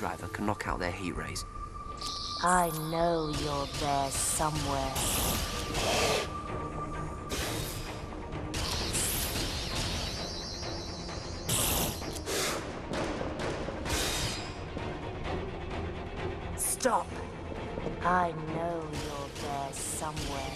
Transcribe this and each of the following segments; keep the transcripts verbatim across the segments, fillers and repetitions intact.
screwdriver can knock out their heat rays. I know you're there somewhere. Stop! I know you're there somewhere.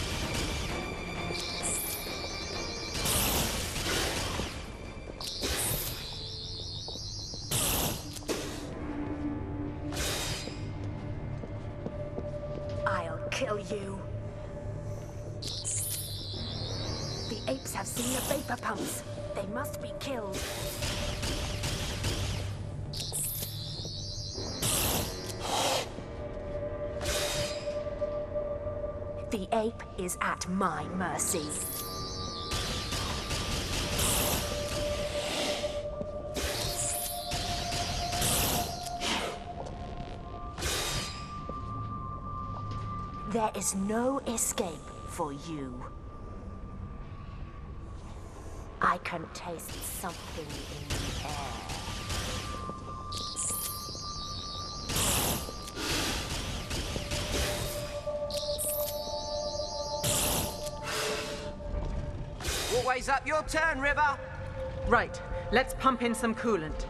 I'll kill you. The apes have seen the vapor pumps. They must be killed. The ape is at my mercy. There is no escape for you. I can taste something in the air. Always up your turn, River. Right. Let's pump in some coolant.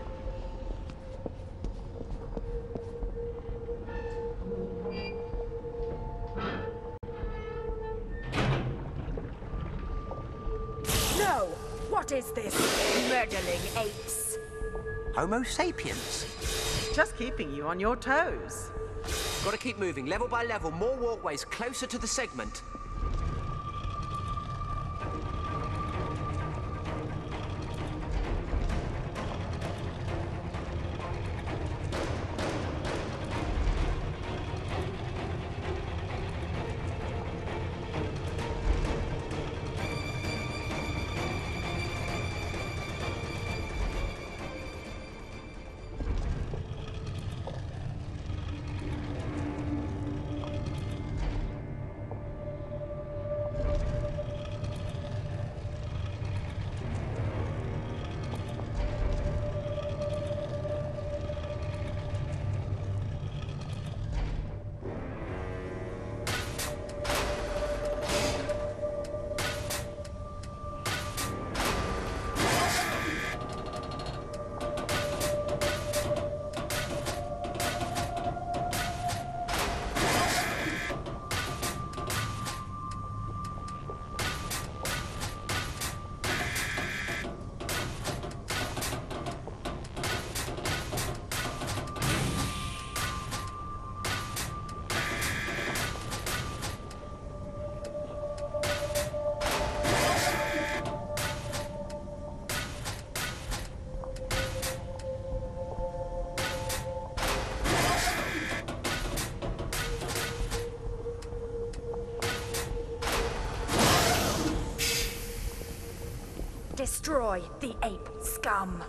No! What is this? Meddling apes. Homo sapiens. Just keeping you on your toes. Gotta keep moving, level by level, more walkways closer to the segment. Destroy the ape scum.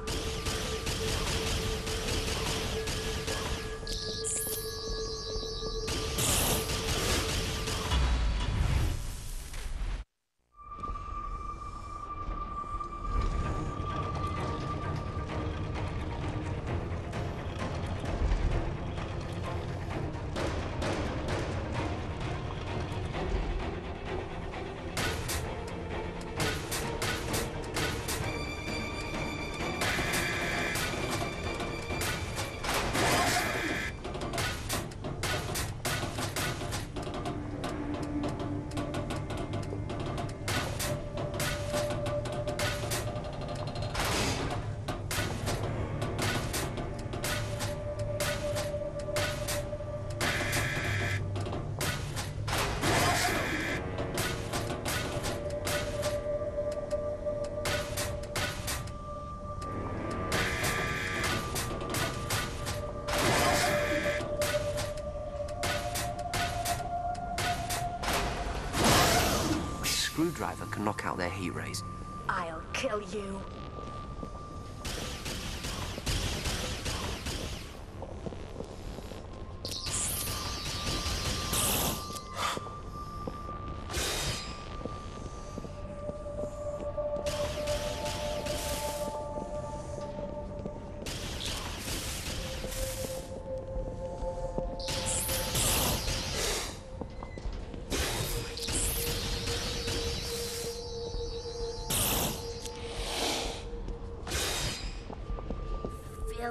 Screwdriver can knock out their heat rays. I'll kill you.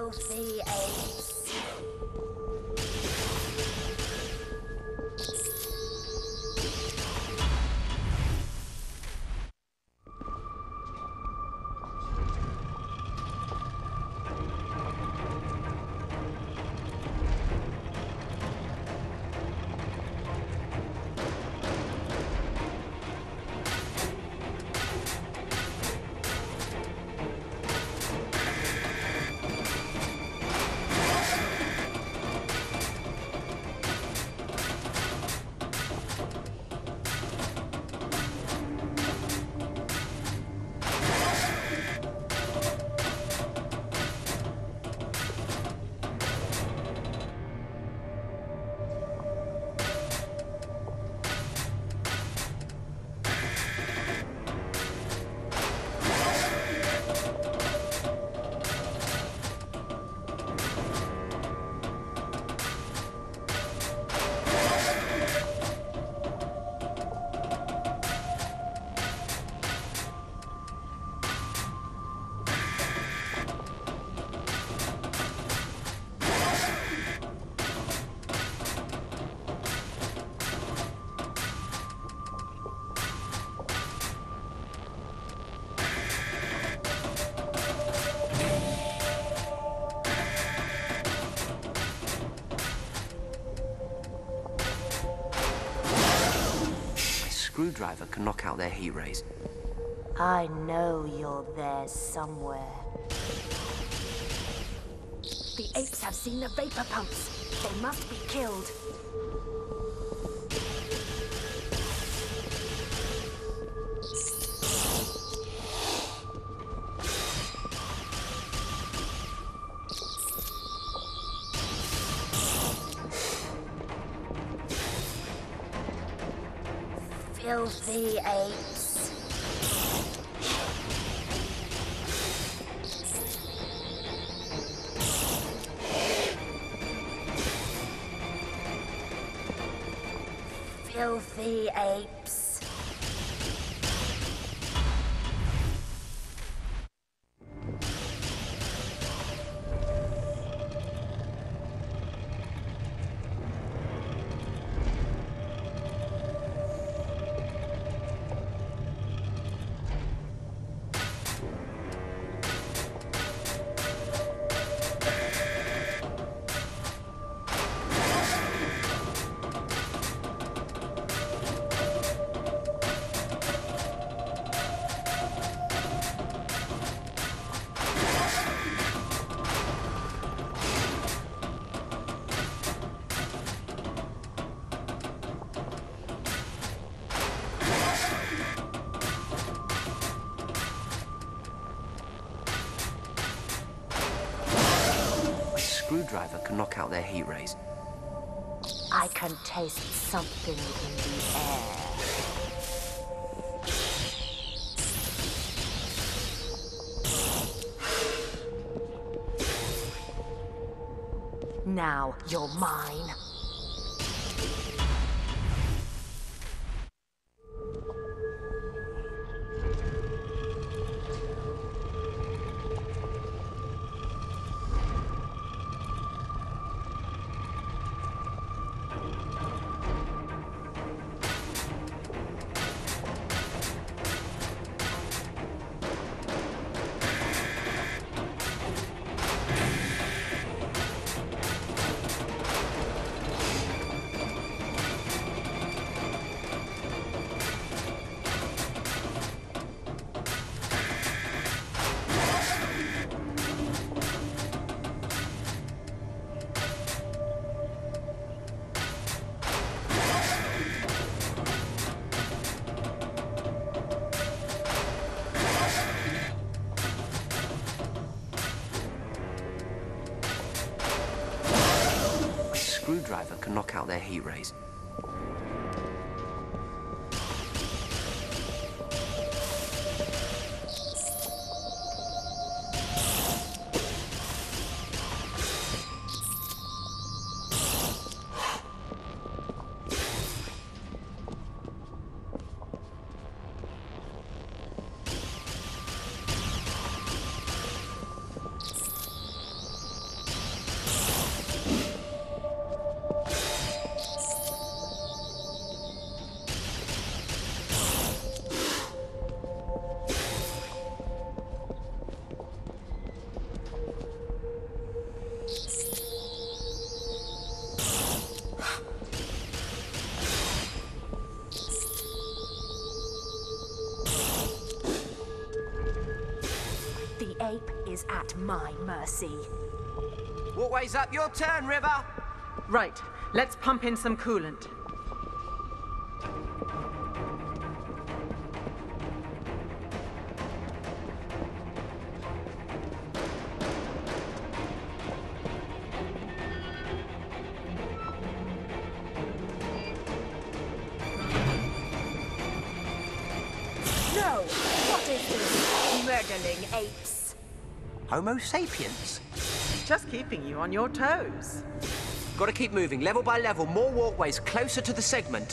Filthy apes. Screwdriver can knock out their heat rays. I know you're there somewhere. The apes have seen the vapor pumps. They must be killed. Filthy apes. Filthy apes. Screwdriver can knock out their heat rays. I can taste something in the air. Now you're mine. Screwdriver can knock out their heat rays. is at my mercy. Walkway's up your turn, River. Right, let's pump in some coolant. No! What is this? Murdering apes. Homo sapiens. Just keeping you on your toes. Gotta keep moving, level by level, more walkways closer to the segment.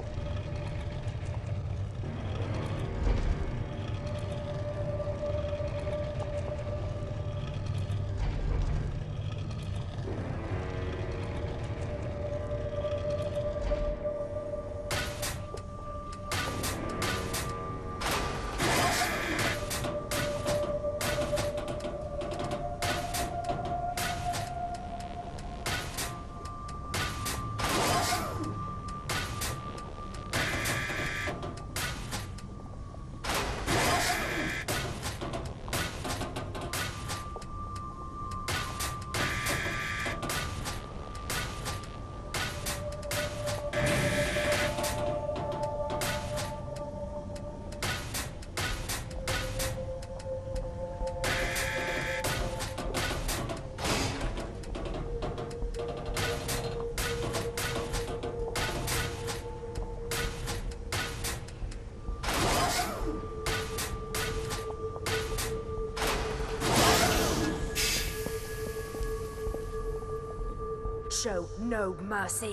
Show no mercy.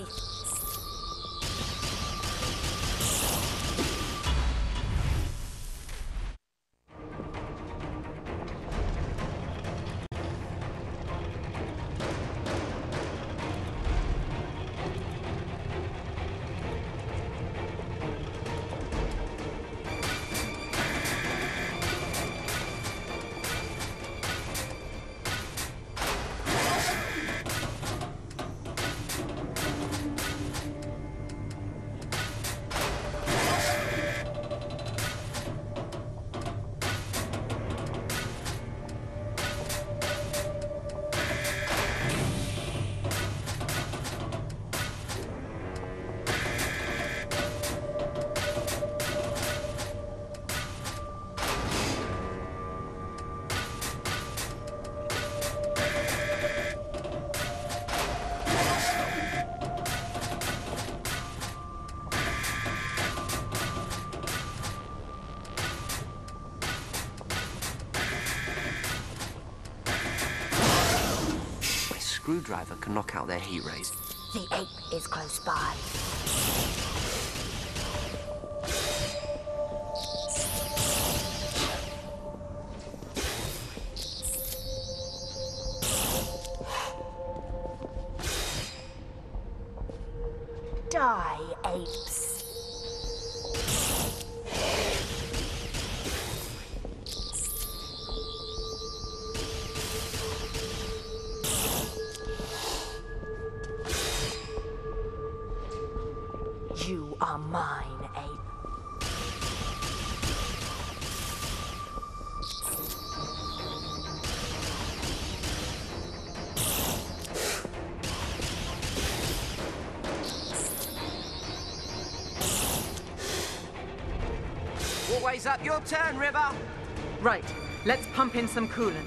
Screwdriver can knock out their heat rays. The ape is close by. Die, apes. You are mine, ape. Walkway's up your turn, River. Right, let's pump in some coolant.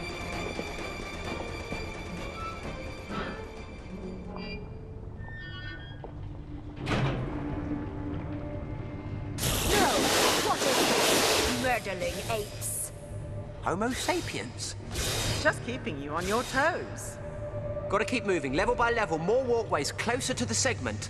Murdering apes. Homo sapiens. Just keeping you on your toes. Gotta keep moving, level by level, more walkways closer to the segment.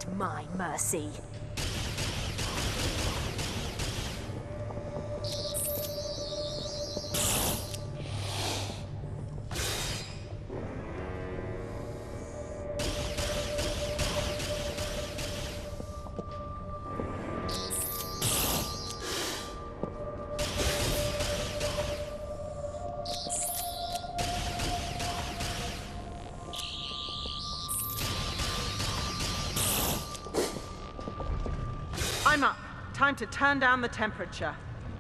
at my mercy. I'm up. Time to turn down the temperature.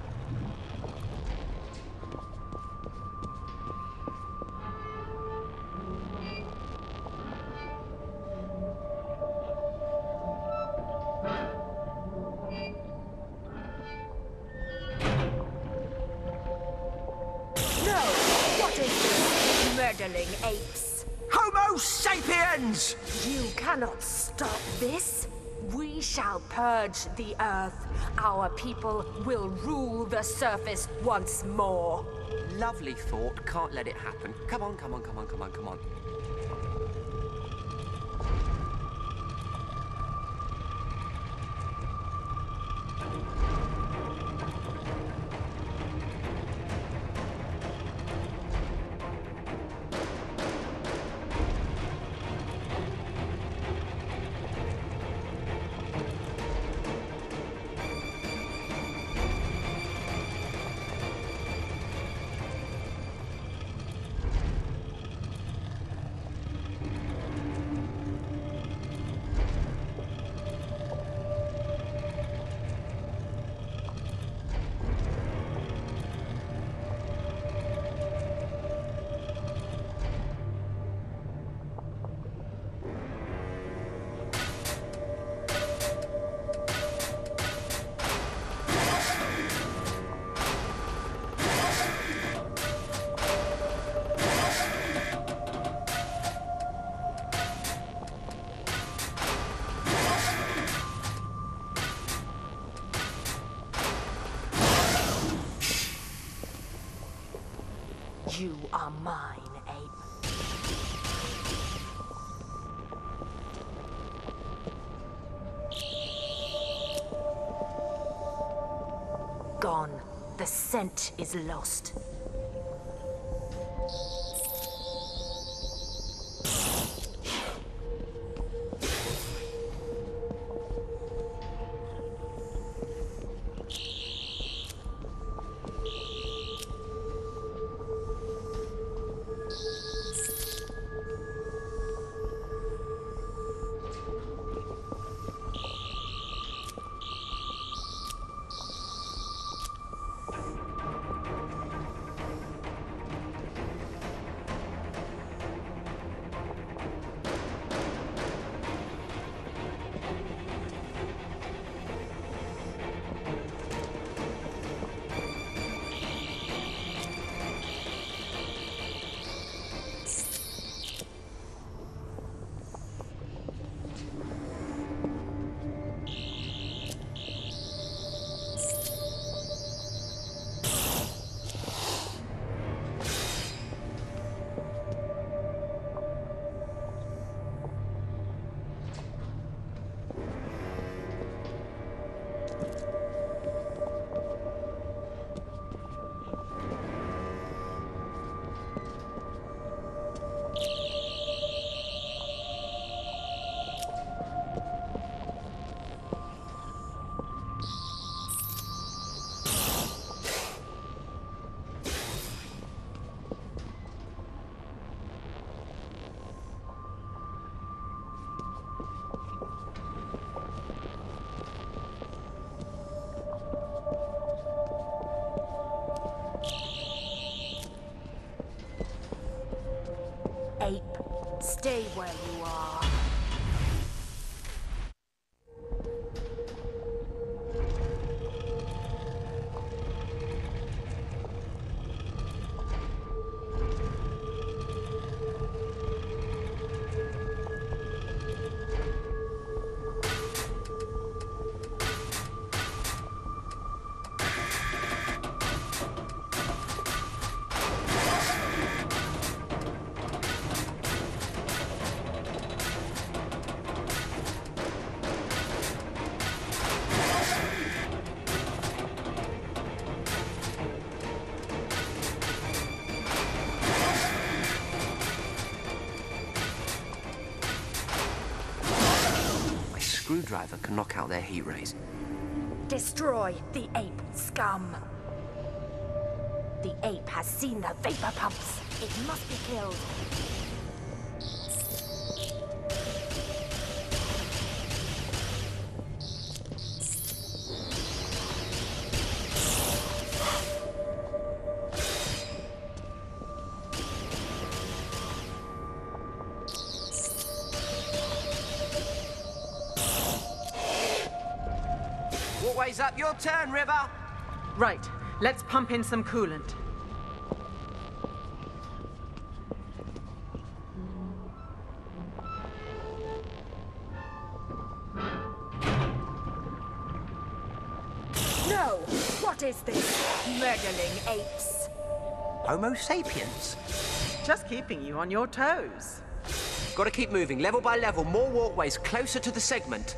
No! What is this? Meddling apes! Homo sapiens! You cannot stop this. We shall purge the earth. Our people will rule the surface once more. Lovely thought. Can't let it happen. Come on, come on, come on, come on, come on. You are mine, ape. Gone. The scent is lost. Ape, stay where you are. screwdriver can knock out their heat rays. Destroy the ape scum. The ape has seen the vapor pumps. It must be killed. Walkway's up, your turn, River. Right, let's pump in some coolant. No! What is this? Meddling apes. Homo sapiens. Just keeping you on your toes. Gotta keep moving, level by level, more walkways closer to the segment.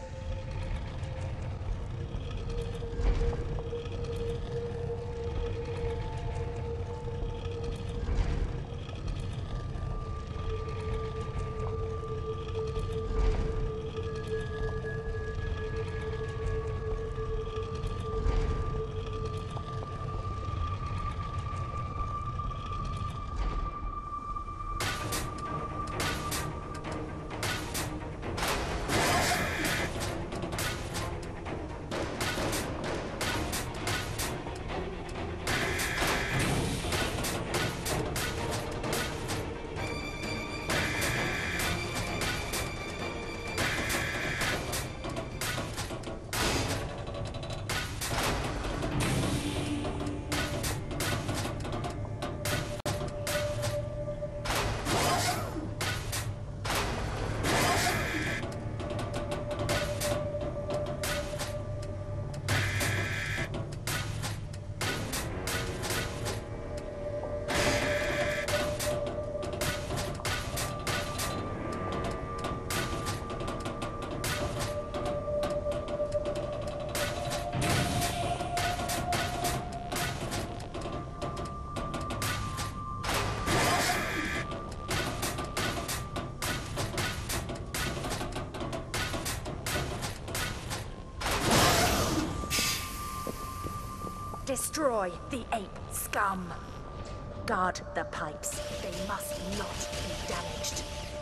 Destroy the ape scum. Guard the pipes. They must not be damaged.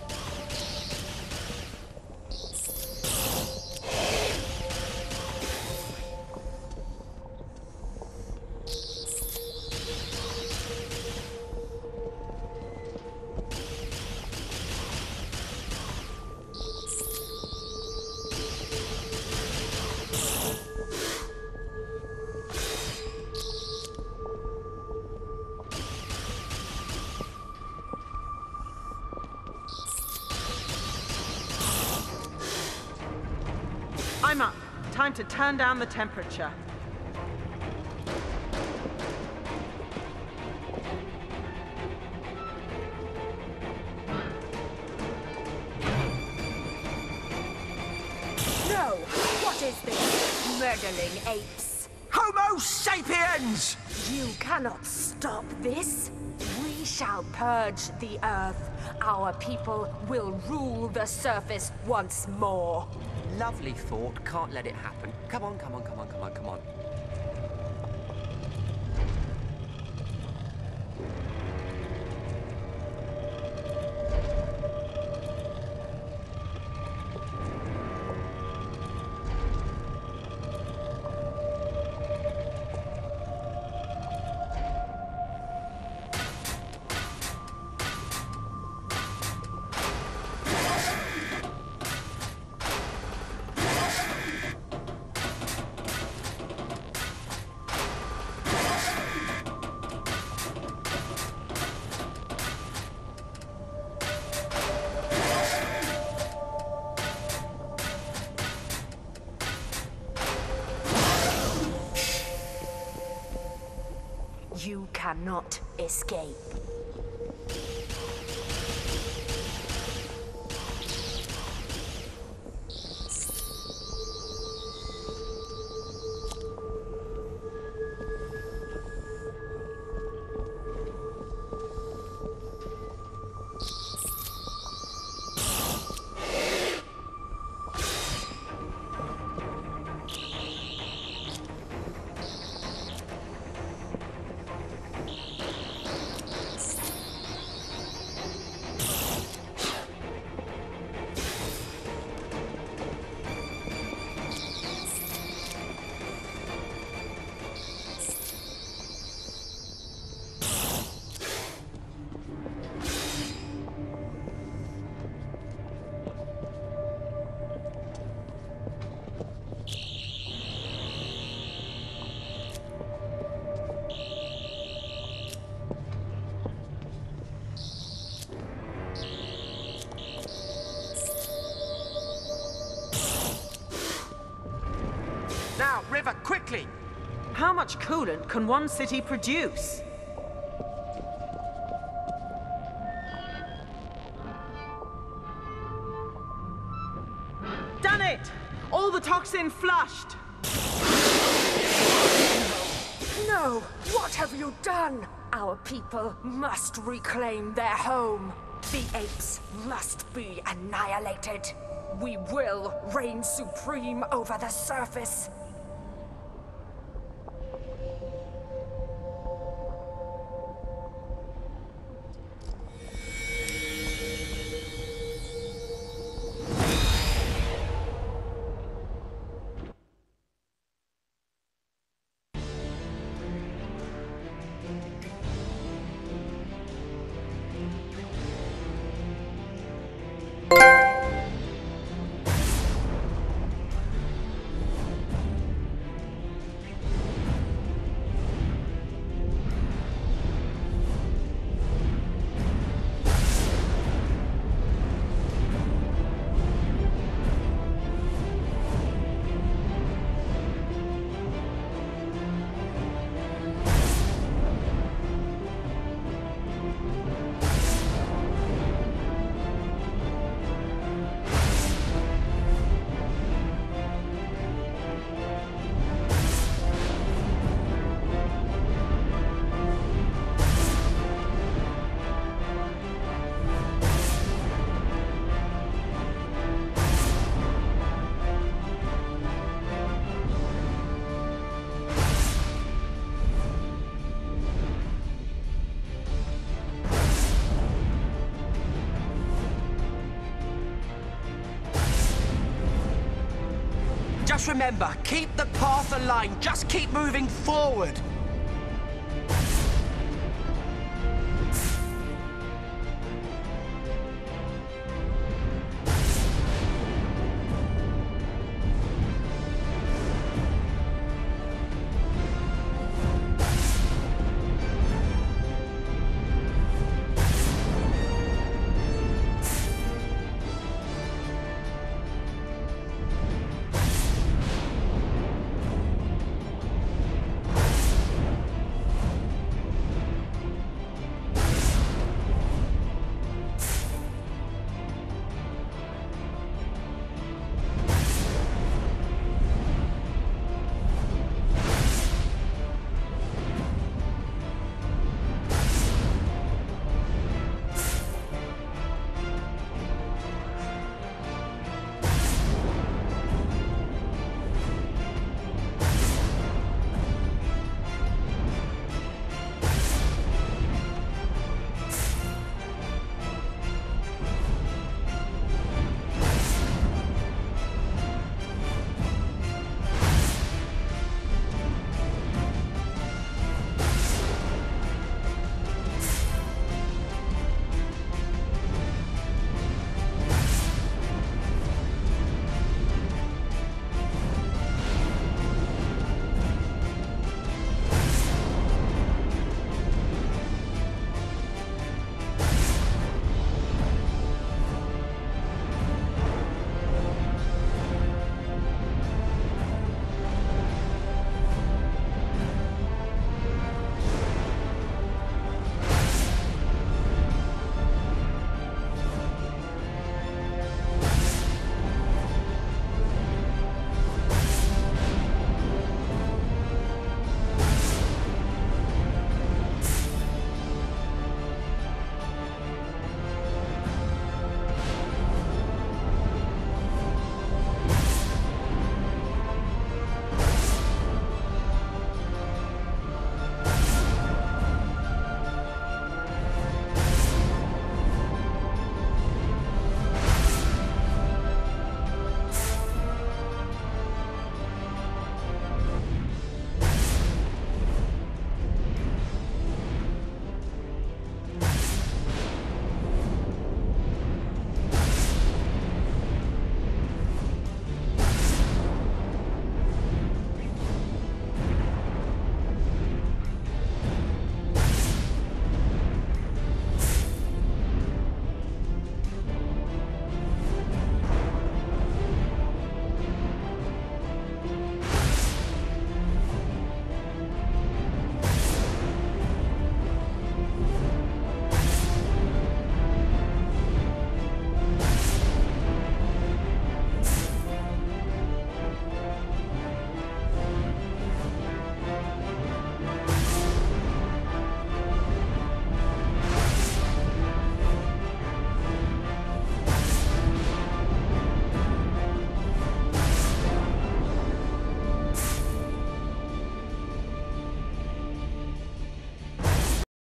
I'm up. Time to turn down the temperature. No! What is this? Meddling apes. Homo sapiens! You cannot stop this. We shall purge the earth. Our people will rule the surface once more. Lovely thought, can't let it happen. Come on, come on, come on, come on, come on. You cannot escape. quickly. How much coolant can one city produce? Done it! All the toxin flushed! No! What have you done? Our people must reclaim their home. The apes must be annihilated. We will reign supreme over the surface. Just remember, keep the path aligned. Just keep moving forward.